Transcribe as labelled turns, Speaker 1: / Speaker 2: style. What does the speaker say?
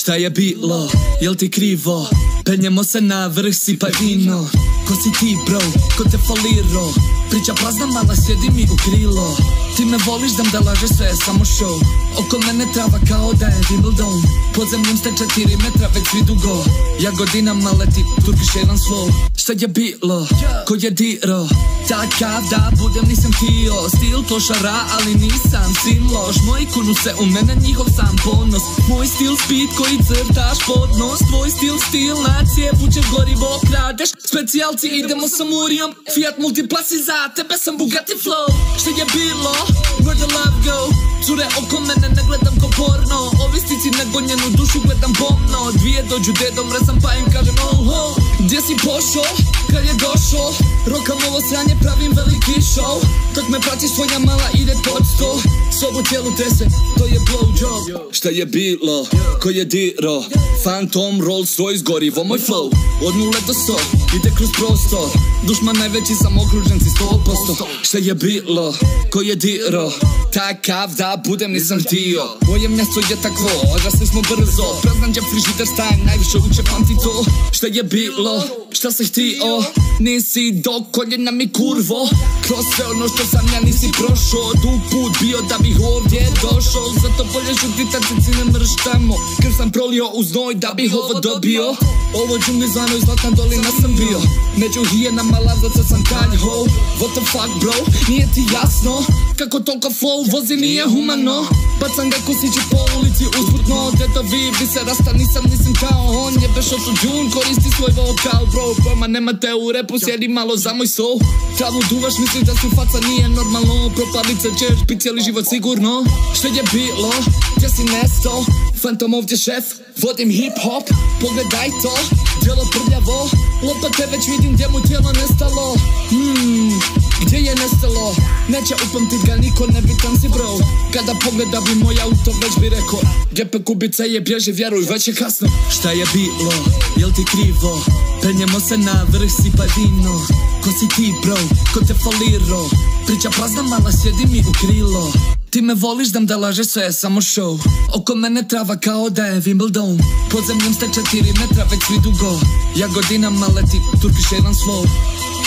Speaker 1: Šta je bilo, jel ti krivo? Penjemo se na vrh, sipaj vino. Ko si ti bro, ko te foliro? Priča prazna, mala, sjedi mi u krilo. Ti me voliš, dam da lažeš, sve je samo show. Oko mene trava kao da je Wimbledon. Pod zemljom ste 4 metra, već svi dugo. Ja godinama leti, turkiš jedan slow. Šta je bilo, ko je diro? Takav da budem, nisam htio. Stil klošara, ali nisam sin loš. Moji kunu se u mene, njihov sam ponos. Moj stil speed koji crtaš pod nos. Tvoj stil nacije, vučeš gorivo, kradeš. Specijalci idemo sa Murijom, Fiat Multipla si za tebe, sam Bugatti flow. Šta je bilo, where the love go? Cure oko mene, ne gledam ko porno. Ovi stici nagonjenu dušu gledam pomno. Dvije dođu dedom, rezam pa im kažem oh ho. Gdje si pošo, kad je došo? Rokam ovo sranje, pravim veliki show. Dok me pratiš tvoja mala ide pod sto. Sobu tijelu trese, to je blowjob. Šta je bilo, ko je diro? Phantom, Rolls Royce, gorivo moj flow. Od 0 do 100, ide kroz prostor. Dušman najveći, sam okruženci 100%. Šta je bilo, ko je diro? Takav da budem, nisam htio. Moje mjesto je takvo, odrasli smo brzo. Praznan džep, frižider, stajem, najviše uče pamti to. Šta je bilo, šta si htio? Nisi do koljena mi kurvo. Kroz sve ono što sam ja nisi prošao. Dug put bio da bih ovdje došao. Zato bolje žuti tacici ne mrštamo. Krv sam prolio u znoj da bih ovo dobio. Ovo džungli zvano i zlatna dolina sam bio. Među hijenama lavzaca sam kalj ho. What the fuck bro, nije ti jasno? Kako toliko flow vozi nije humano. Bacam ga kusići po ulici usputno. Dedovi bi se rasta, nisam kao on. Jebeš autotune, koristi svoj vokal bro. Pojma nemate u repu, sjedi malo za moj soul. Travu duvaš, misliš da su faca, nije normalno. Propalit se ćeš, bit cijeli život sigurno. Što je bilo, gdje si nesto? Phantom ovdje šef, vodim hip hop. Pogledaj to, djelo prljavo. Lopate već vidim gdje mu tijelo nestalo. Gdje je nestalo? Neće upamtit ga niko, nebitan si bro. Kada pogleda bi moj auto već bi rekao Gepe kubica je bježi, vjeruj, već je kasno. Šta je bilo, jel ti krivo? Penjemo se na vrh, sipaj vino. Ko si ti bro, ko te foliro? Priča prazna, mala, sjedi mi u krilo. Ti me voliš, dam da lažeš, sve je samo show. Oko mene trava kao da je Wimbledon. Pod zemljom ste 4 metra, već svi dugo. Ja godinama leti, turkiš jedan slow.